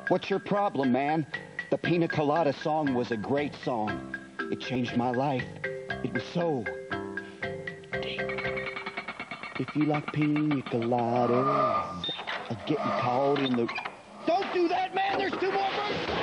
What's your problem, man? The Pina Colada song was a great song. It changed my life. It was so deep. If you like Pina Coladas, getting caught in the... Don't do that, man! There's two more verses!